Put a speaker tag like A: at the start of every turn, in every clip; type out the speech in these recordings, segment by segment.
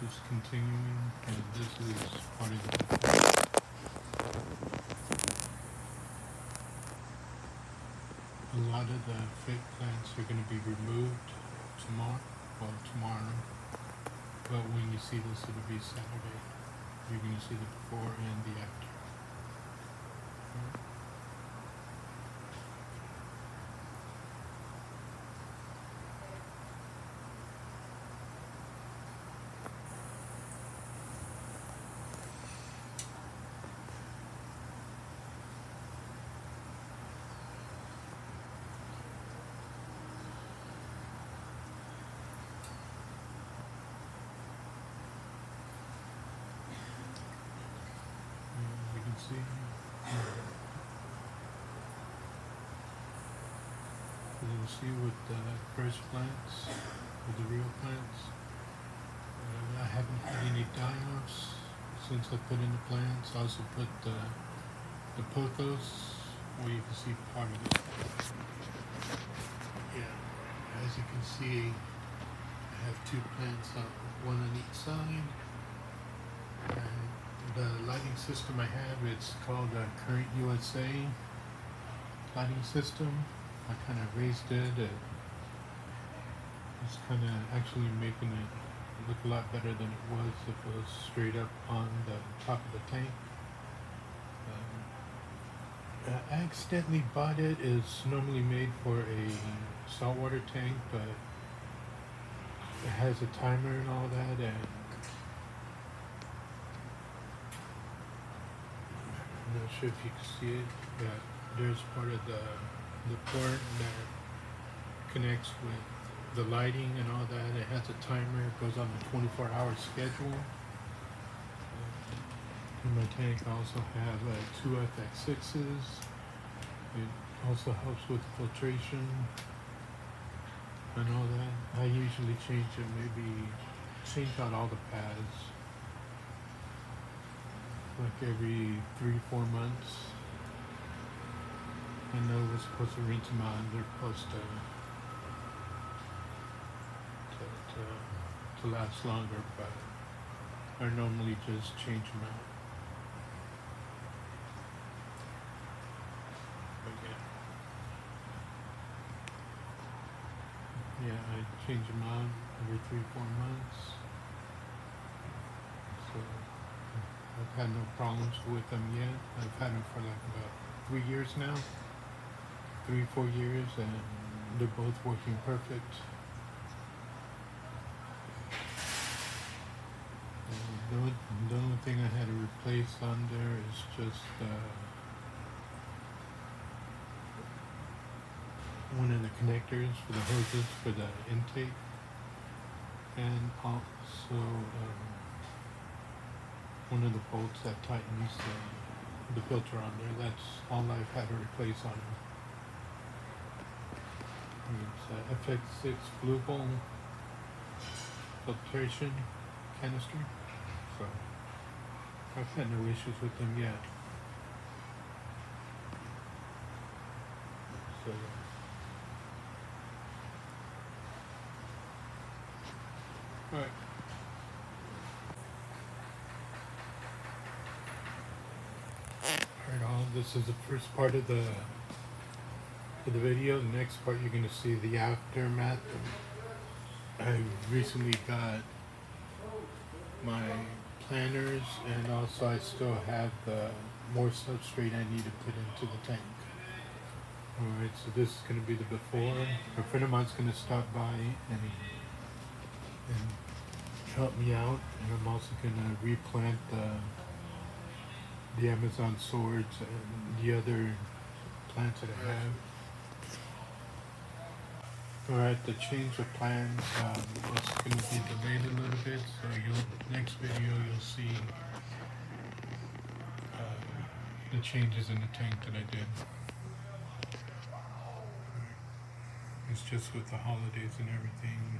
A: is continuing, and this is part of the. A lot of the fake plants are going to be removed tomorrow. But when you see this, it'll be Saturday. You're going to see the before and the after. You can see. As you can see with the first plants, with the real plants, I haven't had any die-offs since I put in the plants. I also put the pothos, where you can see part of it. Yeah, as you can see, I have two plants, one on each side. And the lighting system I have, it's called Current USA lighting system. I kind of raised it. It's kind of actually making it look a lot better than it was if it was straight up on the top of the tank. I accidentally bought it. It's normally made for a saltwater tank, but it has a timer and all that, and I'm not sure if you can see it, but there's part of the port that connects with the lighting and all that. It has a timer. It goes on a 24-hour schedule. In my tank, I also have two FX6s. It also helps with filtration and all that. I usually change out all the pads like every 3-4 months. I know we're supposed to rinse them out, and they're supposed to last longer, but I normally just change them out. But yeah, I change them out every 3-4 months. So I've had no problems with them yet. I've had them for like about 3 years now. 3-4 years, and they're both working perfect. The only thing I had to replace on there is just one of the connectors for the hoses for the intake, and also one of the bolts that tightens the filter on there. That's all I've had to replace on it. It's FX6 Blue Bowl filtration canister. So I've had no issues with them yet. So alright. Alright, all this is the first part of the video. The next part you're gonna see the aftermath. I recently got my planters, and also I still have more substrate I need to put into the tank. Alright, so this is going to be the before. A friend of mine's going to stop by and help me out, and I'm also going to replant the Amazon swords and the other plants that I have. Alright, the change of plans, it's going to be delayed a little bit, so next video you'll see the changes in the tank that I did. It's just with the holidays and everything.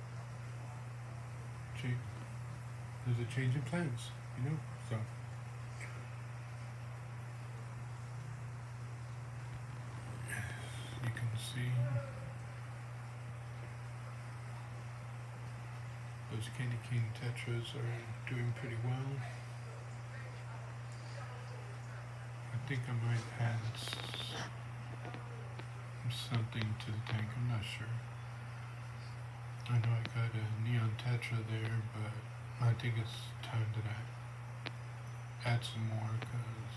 A: There's a change in plans, so. You can see. Those candy cane tetras are doing pretty well. I think I might add something to the tank, I'm not sure. I know I got a neon tetra there, but I think it's time that I add some more because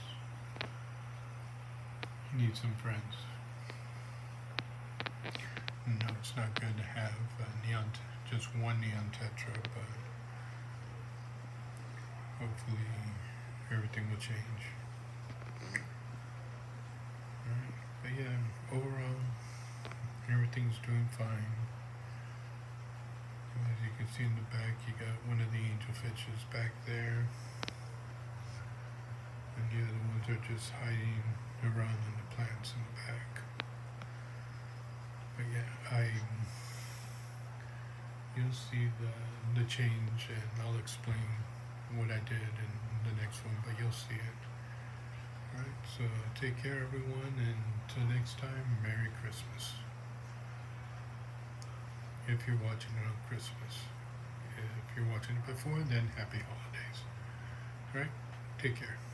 A: you need some friends. No, it's not good to have just one neon tetra, but hopefully everything will change. Alright, but yeah, overall, everything's doing fine. As you can see in the back, you got one of the angelfishes back there. And the other ones are just hiding around in the plants in the back. But yeah, you'll see the change, and I'll explain what I did in the next one, but you'll see it. Alright, so take care everyone, and until next time, Merry Christmas. If you're watching it on Christmas. If you're watching it before, then Happy Holidays. Alright, take care.